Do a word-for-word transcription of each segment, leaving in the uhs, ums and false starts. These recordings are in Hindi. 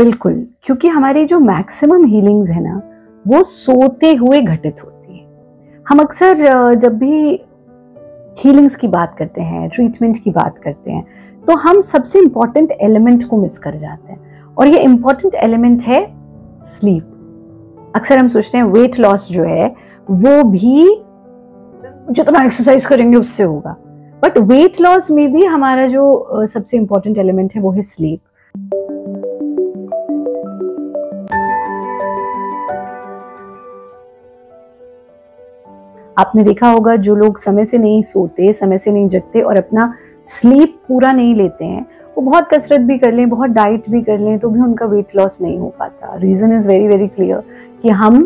बिल्कुल, क्योंकि हमारी जो मैक्सिमम हीलिंग्स है ना, वो सोते हुए घटित होती है। हम अक्सर जब भी हीलिंग्स की बात करते हैं, ट्रीटमेंट की बात करते हैं, तो हम सबसे इंपॉर्टेंट एलिमेंट को मिस कर जाते हैं, और ये इंपॉर्टेंट एलिमेंट है स्लीप। अक्सर हम सोचते हैं वेट लॉस जो है वो भी जितना एक्सरसाइज करेंगे उससे होगा, बट वेट लॉस में भी हमारा जो सबसे इंपॉर्टेंट एलिमेंट है वो है स्लीप। आपने देखा होगा जो लोग समय से नहीं सोते, समय से नहीं जगते और अपना स्लीप पूरा नहीं लेते हैं, वो बहुत कसरत भी कर लें, बहुत डाइट भी कर लें, तो भी उनका वेट लॉस नहीं हो पाता। Reason is very very clear कि हम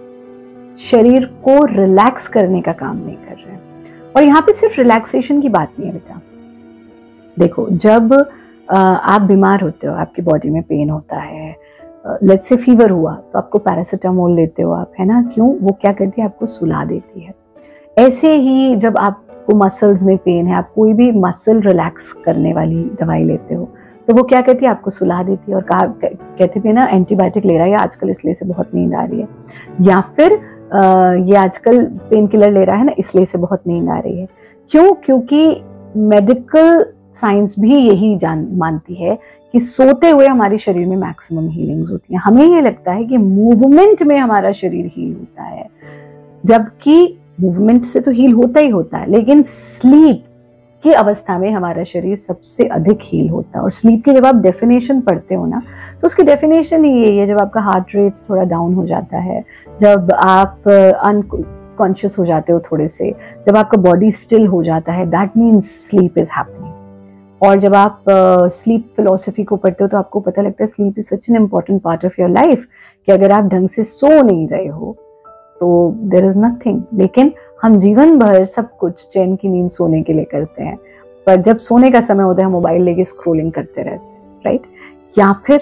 शरीर को रिलैक्स करने का काम नहीं कर रहे हैं। और यहाँ पे सिर्फ रिलैक्सेशन की बात नहीं है बेटा। देखो, जब आप बीमार होते हो, आपकी बॉडी में पेन होता है, लेट्स से फीवर हुआ, तो आपको पैरासीटामोल लेते हो आप, है ना? क्यों? वो क्या करती है? आपको सुला देती है। ऐसे ही जब आपको मसल्स में पेन है, आप कोई भी मसल रिलैक्स करने वाली दवाई लेते हो, तो वो क्या करती है? आपको सुला देती है और कहा कहते भी ना एंटीबायोटिक ले रहा है आजकल इसलिए से बहुत नींद आ रही है, या फिर आ, ये आजकल पेन किलर ले रहा है ना इसलिए से बहुत नींद आ रही है। क्यों? क्योंकि मेडिकल साइंस भी यही जान मानती है कि सोते हुए हमारे शरीर में मैक्सिमम हीलिंग्स होती हैं। हमें ये लगता है कि मूवमेंट में हमारा शरीर हील होता है, जबकि मूवमेंट से तो हील होता ही होता है, लेकिन स्लीप की अवस्था में हमारा शरीर सबसे अधिक हील होता है। और स्लीप की जब आप डेफिनेशन पढ़ते हो ना, तो उसकी डेफिनेशन ही यही है, जब आपका हार्ट रेट थोड़ा डाउन हो जाता है, जब आप अनकॉन्शियस हो जाते हो थोड़े से, जब आपका बॉडी स्टिल हो जाता है, that means sleep is happening. और जब आप स्लीप uh, फिलोसफी को पढ़ते हो तो आपको पता लगता है sleep is such an important part of your life, कि अगर आप ढंग से सो नहीं रहे हो तो देयर इज नथिंग। लेकिन हम जीवन भर सब कुछ चैन की नींद सोने के लिए करते हैं, पर जब सोने का समय होता है हम मोबाइल लेके स्क्रोलिंग करते रहते हैं, राइट? या फिर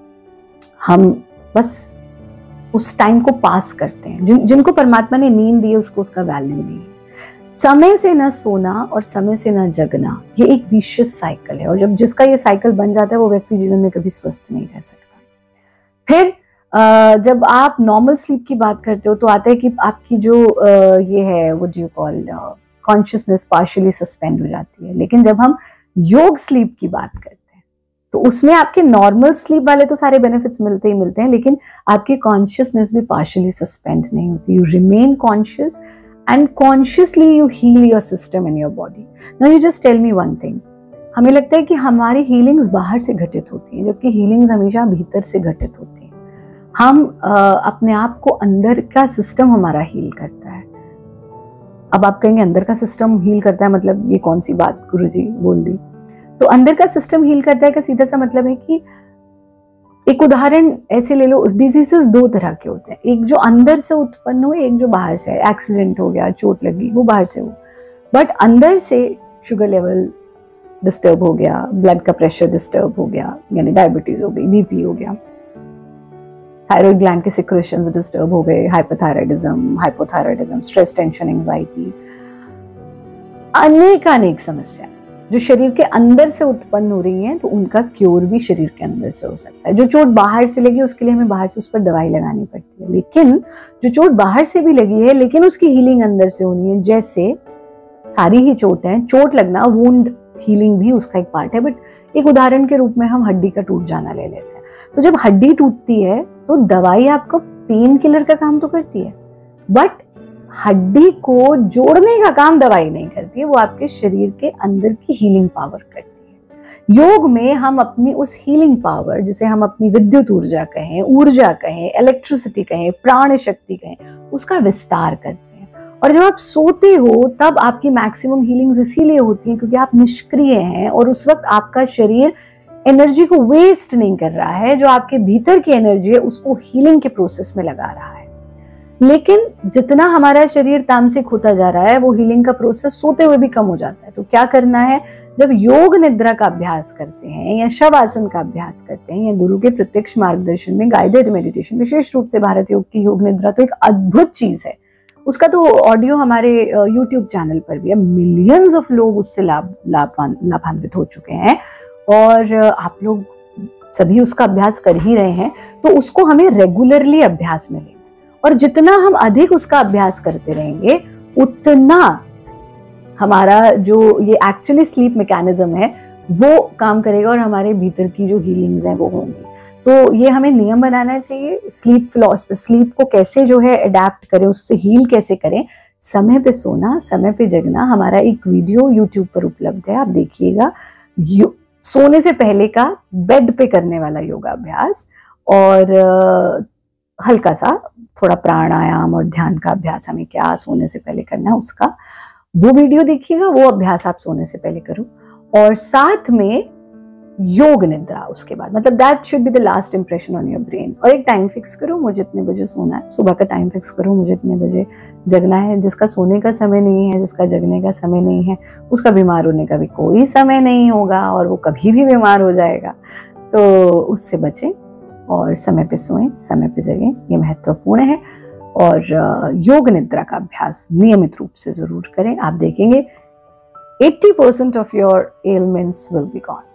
हम बस उस टाइम को पास करते हैं। जिन जिनको परमात्मा ने नींद दी है उसको उसका वैल्यू नहीं है। समय से न सोना और समय से न जगना, ये एक विशियस साइकिल है, और जब जिसका ये साइकिल बन जाता है वो व्यक्ति जीवन में कभी स्वस्थ नहीं रह सकता। फिर जब आप नॉर्मल स्लीप की बात करते हो तो आता है कि आपकी जो ये है वो जो कॉल्ड कॉन्शियसनेस पार्शियली सस्पेंड हो जाती है। लेकिन जब हम योग स्लीप की बात करते हैं तो उसमें आपके नॉर्मल स्लीप वाले तो सारे बेनिफिट्स मिलते ही मिलते हैं, लेकिन आपकी कॉन्शियसनेस भी पार्शियली सस्पेंड नहीं होती। You remain conscious and consciously you heal your system in your body. Now you just tell me one thing. हमें लगता है कि हमारी हीलिंग्स बाहर से घटित होती हैं, जबकि हीलिंग्स हमेशा भीतर से घटित होती हैं। हम आ, अपने आप को अंदर का सिस्टम हमारा हील करता है। अब आप कहेंगे अंदर का सिस्टम हील करता है, मतलब ये कौन सी बात गुरुजी बोल दी? तो अंदर का सिस्टम हील करता है का सीधा सा मतलब है कि एक उदाहरण ऐसे ले लो, डिजीजेस दो तरह के होते हैं, एक जो अंदर से उत्पन्न हो, एक जो बाहर से है। एक्सीडेंट हो गया, चोट लगी, वो बाहर से हो, बट अंदर से शुगर लेवल डिस्टर्ब हो गया, ब्लड का प्रेशर डिस्टर्ब हो गया, यानी डायबिटीज हो गई, बीपी हो गया, थायराइड ग्लैंड के सिक्रेशंस डिस्टर्ब हो गए, hypothyroidism, hypothyroidism, stress, tension, anxiety, अनेक अनेक समस्या जो शरीर के अंदर से उत्पन्न हो रही हैं, तो उनका क्योर भी शरीर के अंदर से हो सकता है। जो चोट बाहर से लगी उसके लिए हमें बाहर से उस पर दवाई लगानी पड़ती है, लेकिन जो चोट बाहर से भी लगी है लेकिन उसकी हीलिंग अंदर से होनी है। जैसे सारी ही चोट है, चोट लगना, वुंड हीलिंग भी उसका एक पार्ट है, बट एक उदाहरण के रूप में हम हड्डी का टूट जाना ले लेते हैं। तो जब हड्डी टूटती है तो दवाई आपको पेन किलर का काम तो करती है, बट हड्डी को जोड़ने का काम दवाई नहीं करती है, वो आपके शरीर के अंदर की हीलिंग पावर करती है। योग में हम अपनी उस हीलिंग पावर, जिसे हम अपनी विद्युत ऊर्जा कहें, ऊर्जा कहें, इलेक्ट्रिसिटी कहें, प्राण शक्ति कहें, उसका विस्तार करते हैं। और जब आप सोते हो तब आपकी मैक्सिमम हीलिंग्स इसीलिए होती है क्योंकि आप निष्क्रिय हैं, और उस वक्त आपका शरीर एनर्जी को वेस्ट नहीं कर रहा है, जो आपके भीतर की एनर्जी है उसको हीलिंग के प्रोसेस में लगा रहा है। लेकिन जितना हमारा शरीर तामसिक होता जा रहा है, वो हीलिंग का प्रोसेस सोते हुए भी कम हो जाता है। तो क्या करना है? जब योग निद्रा का अभ्यास करते हैं या शवासन का अभ्यास करते हैं या गुरु के प्रत्यक्ष मार्गदर्शन में गाइडेड मेडिटेशन, विशेष रूप से भारत योग की योग निद्रा तो एक अद्भुत चीज है। उसका तो ऑडियो हमारे यूट्यूब चैनल पर भी है, मिलियंस ऑफ लोग उससे लाभ लाभान्वित हो चुके हैं। और आप लोग सभी उसका अभ्यास कर ही रहे हैं, तो उसको हमें रेगुलरली अभ्यास में लेना, और जितना हम अधिक उसका अभ्यास करते रहेंगे उतना हमारा जो ये एक्चुअली स्लीप मैकेनिज्म है वो काम करेगा और हमारे भीतर की जो हीलिंग्स हैं वो होंगी। तो ये हमें नियम बनाना चाहिए, स्लीप फिलॉसफी, स्लीप को कैसे जो है अडेप्ट करें, उससे हील कैसे करें। समय पे सोना, समय पे जगना। हमारा एक वीडियो यूट्यूब पर उपलब्ध है, आप देखिएगा, सोने से पहले का बेड पे करने वाला योगा अभ्यास, और हल्का सा थोड़ा प्राणायाम और ध्यान का अभ्यास हमें क्या सोने से पहले करना है उसका, वो वीडियो देखिएगा, वो अभ्यास आप सोने से पहले करो। और साथ में योग निद्रा उसके बाद, मतलब that should be the last impression on your brain. और एक टाइम फिक्स करो, मुझे इतने बजे सोना है, सुबह का टाइम फिक्स करो, मुझे इतने बजे जगना है। जिसका सोने का समय नहीं है, जिसका जगने का समय नहीं है, उसका बीमार होने का भी कोई समय नहीं होगा और वो कभी भी बीमार हो जाएगा। तो उससे बचें और समय पे सोएं, समय पे जगें, ये महत्वपूर्ण है। और योग निद्रा का अभ्यास नियमित रूप से जरूर करें। आप देखेंगे अस्सी percent of your elements will be gone.